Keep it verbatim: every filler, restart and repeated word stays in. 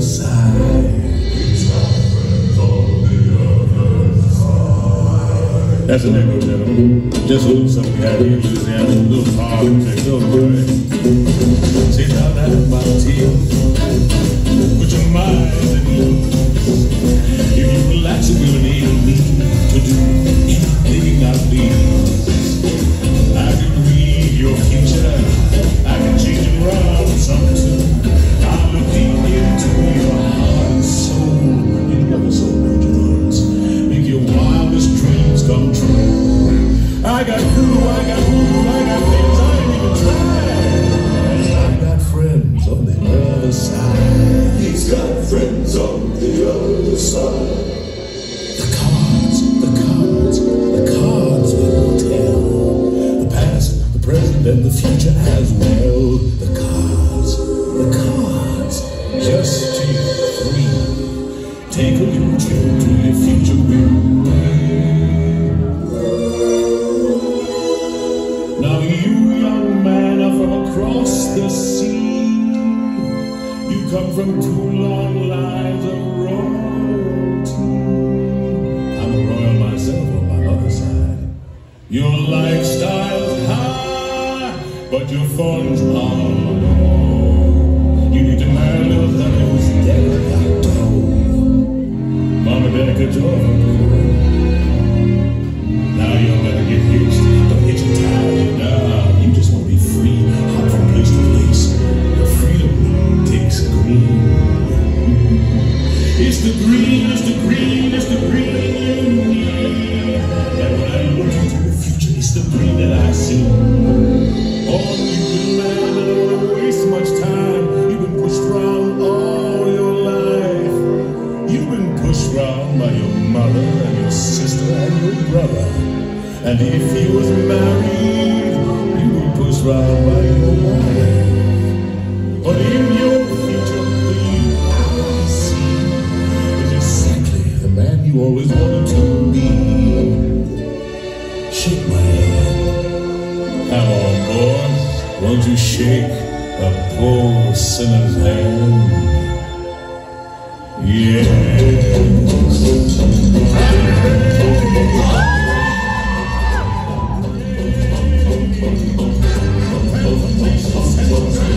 side. That's an echo, gentlemen. Just a little something out here in Louisiana, a little politics, don't worry. See, now that's my team. Put your mind at ease. If you relax, it will enable me to do anything I please. I can read your future. I can change it around sometime. I'll look deep into your heart and soul. You never so good yours. Make your wildest dreams come true. I got guru, I got guru, I got things I ain't even tried. I got friends on the other side. He's got friends on the other side. The cards, the cards, the cards will tell. The past, the present, and the future as well. The cards, the cards, just take three. Take a little trip to your future with Now you, young man, are from across the sea. You come from two long lines of royalty. I'm a royal myself on my other side. Your lifestyle's high, but your funds are low. You need to marry a little honey who's dead got dough. Mama Danica Jordan. Now you'll never get hitched. Don't hitch your tires now. You just want to be free, hop from place to place. Your freedom takes green. It's the green, it's the green, it's the green you need. And when I look into the future, it's the green that I see. Oh, you man, I don't want to waste much time. You've been pushed around all your life. You've been pushed around by your mother and your sister and your brother. And if you was married, you were pushed around by your wife. But in your future, the you I see is exactly the man you always wanted to be. Shake my hand. Come on, boys. Won't you shake a poor sinner's hand? Yes. Thank you.